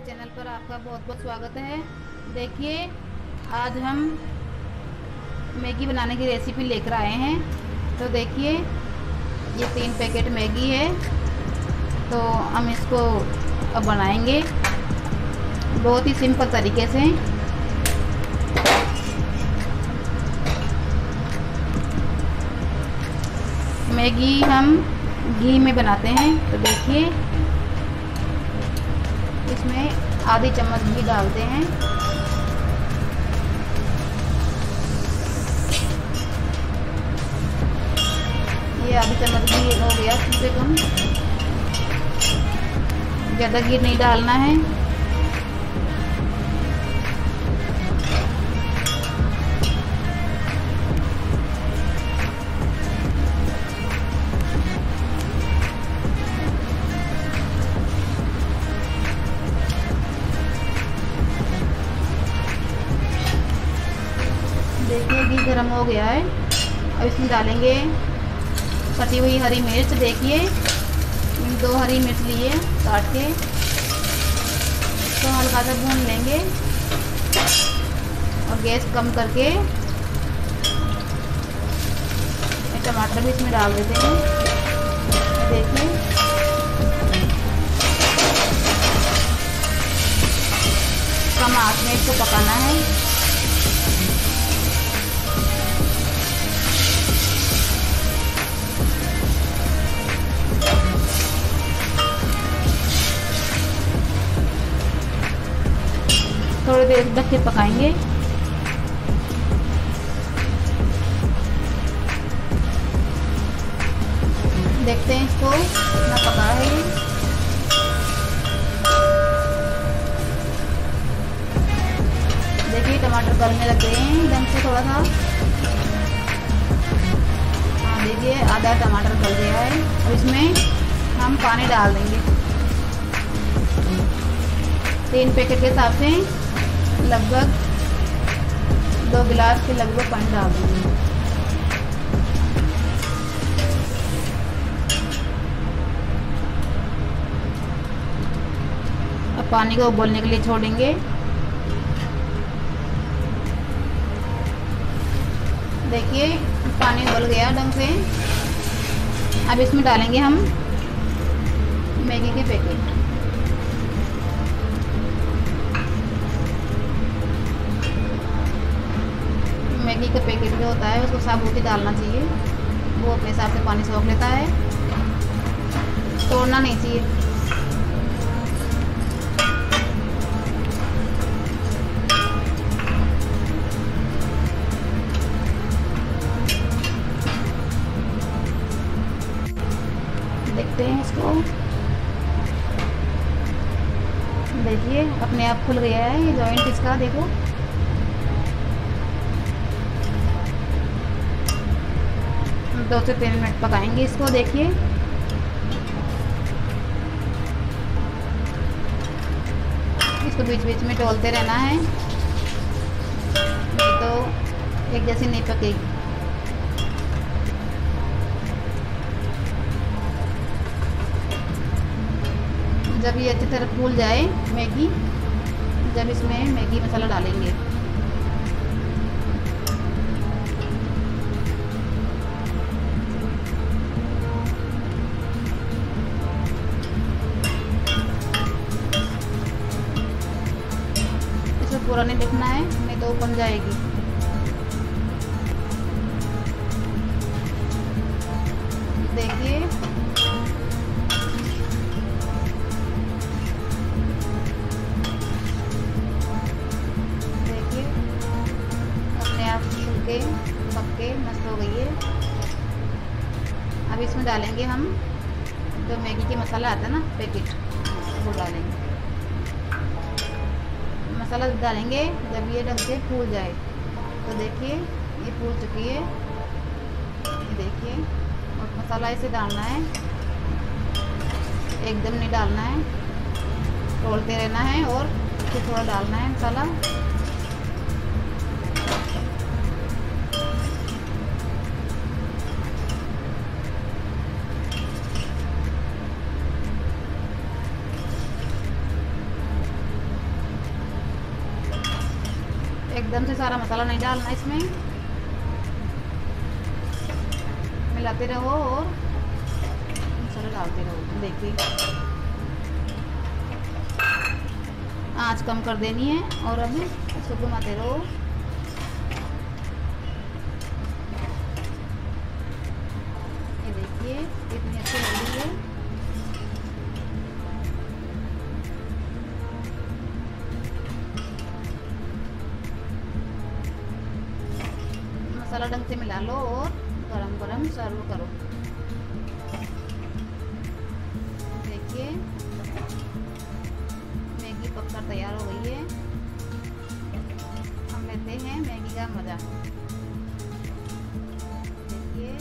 Channel पर आपका बहुत बहुत स्वागत है। देखिए, आज हम मैगी बनाने की रेसिपी लेकर आए हैं। तो देखिए, ये 3 पैकेट मैगी है। तो हम इसको अब बनाएंगे बहुत ही सिंपल तरीके से। मैगी हम घी में बनाते हैं। तो देखिए, इसमें आधी चम्मच घी डालते हैं। ये आधी चम्मच घी हो गया, कम से कम। ज़्यादा घी नहीं डालना है। देखिए, घी गर्म हो गया है। अब इसमें डालेंगे कटी हुई हरी मिर्च। देखिए, 2 हरी मिर्च लिए काट के, तो हल्का सा भून लेंगे और गैस कम करके टमाटर भी इसमें डाल देते हैं। देखिए, कम आंच में इसको पकाना है। थोड़ी देर ढक के पकाएंगे। देखते हैं इसको कितना पका है ये। देखिए, टमाटर गलने लग गए हैं एकदम से, थोड़ा सा। हाँ, देखिए, आधा टमाटर गल गया है। और इसमें हम पानी डाल देंगे 3 पैकेट के हिसाब से लगभग 2 गिलास के लगभग पानी डाल देंगे। अब पानी को उबलने के लिए छोड़ेंगे। देखिए, पानी उबल गया ढंग से। अब इसमें डालेंगे हम मैगी के पैकेट। मैगी का पैकेट जो होता है उसको साबुत ही डालना चाहिए। वो अपने हिसाब से पानी सोख लेता है, तोड़ना नहीं चाहिए। देखते हैं इसको। देखिए, अपने आप खुल गया है ये जॉइंट इसका। देखो, दो से 3 मिनट पकाएंगे इसको। देखिए, इसको बीच बीच में टोलते रहना है, नहीं तो एक जैसी नहीं पकेगी। जब ये अच्छी तरह फूल जाए मैगी, जब इसमें मैगी मसाला डालेंगे। पूरा नहीं देखना है, नहीं तो बन जाएगी। देखिए, देखिए, अपने आप फूल के पक के मस्त हो गई है। अब इसमें डालेंगे हम जो मैगी के मसाला आता है ना पैकेट, वो डालेंगे। मसाला डालेंगे जब ये ढंग से फूल जाए। तो देखिए, ये फूल चुकी है। ये देखिए, और मसाला इसे डालना है, एकदम नहीं डालना है, तोड़ते रहना है और फिर थोड़ा डालना है मसाला। एकदम से सारा मसाला नहीं डालना इसमें, मिलाते रहो और मसाला डालते रहो। देखिए आँच कम कर देनी है और अब इसको घुमाते रहो। ये देखिए कितनी अच्छी लग रही है। मसाला ढंग से मिला लो और गरम गरम सर्व करो। देखिए मैगी पककर तैयार हो गई है। हम लेते हैं मैगी का मज़ा। देखिए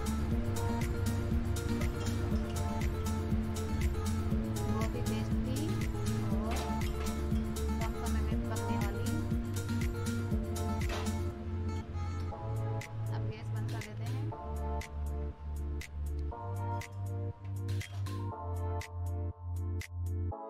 बहुत ही टेस्टी और कम समय में पकने वाली। अब गैस बंद कर देते हैं।